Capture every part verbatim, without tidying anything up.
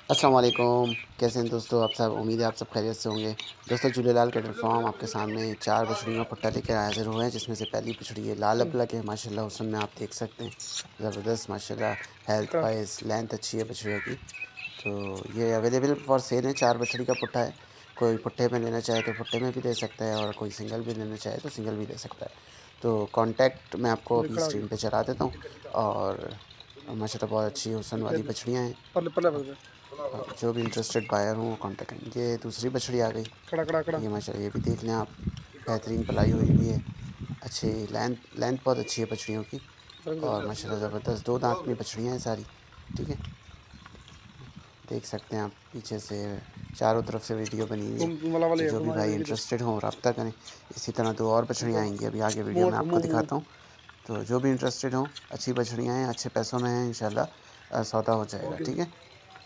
अस्सलाम वालेकुम। कैसे हैं दोस्तों आप सब? उम्मीद है आप सब खैरियत से होंगे। दोस्तों झूलेलाल कैटल फार्म आपके सामने चार बछड़ियों का पुट्टा लेकर हाज़िर हुए हैं, जिसमें से पहली बछड़ी है लाल हुँ, अबलक है माशाल्लाह, हुस्न में आप देख सकते हैं ज़बरदस्त माशाल्लाह, हेल्थ अच्छा, वाइज़ लेंथ अच्छी है बछड़ियों की। तो ये अवेलेबल फॉर सेल है, चार बछड़ी का पुट्टा है। कोई पुट्टे में लेना चाहे तो पुट्टे में भी ले सकता है और कोई सिंगल भी लेना चाहे तो सिंगल भी ले सकता है। तो कॉन्टैक्ट मैं आपको अभी लिखड़ा स्क्रीन पे चला देता हूँ और माशाल्लाह बहुत अच्छी हुस्न वाली लिखे बछड़ियाँ हैं। पल्ले पल्ले पल्ले अ, जो भी इंटरेस्टेड बायर हों वो कॉन्टैक्ट करें। ये दूसरी बछड़ी आ गई, कड़ा कड़ा कड़ा ये माशाल्लाह ये भी देख लें आप, बेहतरीन पलाई हुई हुई है, अच्छी लेंथ लेंथ बहुत अच्छी है बछड़ियों की रख दे और माशाल्लाह ज़बरदस्त दो दांत में बछड़ियाँ हैं सारी, ठीक है। देख सकते हैं आप पीछे से चारों तरफ से वीडियो बनी हुई है, तुम तुम वाला वाली तो है जो भी तुम्हारे भाई ये जो इंटरेस्टेड हों रब्ता करें। इसी तरह दो और बछड़ियाँ ऊपर आएँगी अभी आगे वीडियो में मुँह आपको मुँह मुँह दिखाता हूँ। तो जो भी इंटरेस्टेड हों, अच्छी बछड़ियाँ हैं, अच्छे पैसों में हैं इंशाल्लाह, अ, सौदा हो जाएगा, ओके ठीक है।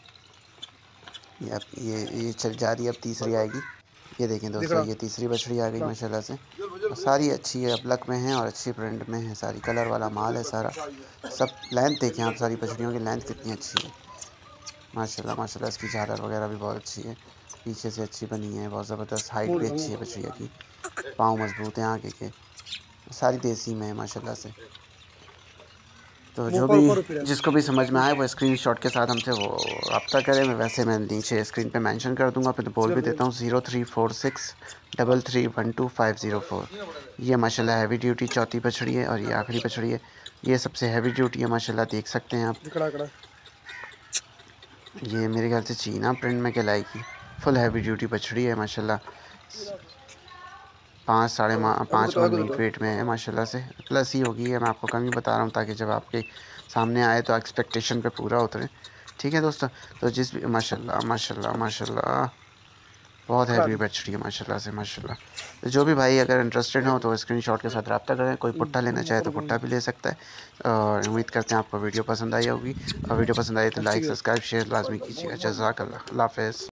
ये अब ये ये चल जा रही है, अब तीसरी आएगी। ये देखें दोस्तों, लिखड़ा ये तीसरी बछड़ी आ गई लिखड़ा माशाल्लाह से और सारी अच्छी है, अबलक में है और अच्छी प्रिंट में है, सारी कलर वाला माल है सारा। सब लेंथ देखें आप, सारी बछड़ियों की लेंथ कितनी अच्छी है माशाल्लाह माशाल्लाह। इसकी झालर वगैरह भी बहुत अच्छी है, पीछे से अच्छी बनी है, बहुत ज़बरदस्त हाइट मुँह भी लिखा अच्छी है मुँह बछड़िया की, पाँव मजबूत हैं आगे के, सारी देसी में है माशाल्लाह से। तो मुँह जो ऊपर भी ऊपर फिर जिसको भी समझ में आए वो स्क्रीनशॉट के साथ हमसे वो रब्ता करें। मैं वैसे मैं नीचे स्क्रीन पे मेंशन कर दूंगा, फिर तो बोल भी जल्द देता हूँ zero three four six double three one two five zero four. ये माशाल्लाह हैवी ड्यूटी चौथी बछड़ी है और ये आखिरी बछड़ी है, ये सबसे हैवी ड्यूटी है माशाल्लाह, देख सकते हैं आप। लिखड़ा कड़ा ये मेरे ख्याल से चीना प्रिंट में कहलाएगी, फुल हैवी ड्यूटी बछड़ी है माशाल्लाह। पाँच साढ़े मा आगे पाँच तो मन आगे मीट तो वेट में है माशाल्लाह से, प्लस ही होगी, ये मैं आपको कम ही बता रहा हूँ ताकि जब आपके सामने आए तो एक्सपेक्टेशन पे पूरा उतरे, ठीक है दोस्तों। तो जिस भी माशाल्लाह माशाल्लाह माशाल्लाह बहुत लिखड़ा हैवी बछड़ी है माशाल्लाह से माशाल्लाह। तो जो भी भाई अगर इंटरेस्टेड हो तो स्क्रीनशॉट के साथ रब्ता करें, कोई पुट्टा लेना चाहे तो ऊपर पुट्टा भी ले सकता है। और उम्मीद करते हैं आपको वीडियो पसंद आई होगी, और वीडियो पसंद आई तो अच्छी लाइक है सब्सक्राइब शेयर लाजमी कीजिएगा। जज़ाकल्लाह, अल्लाह हाफ़िज़।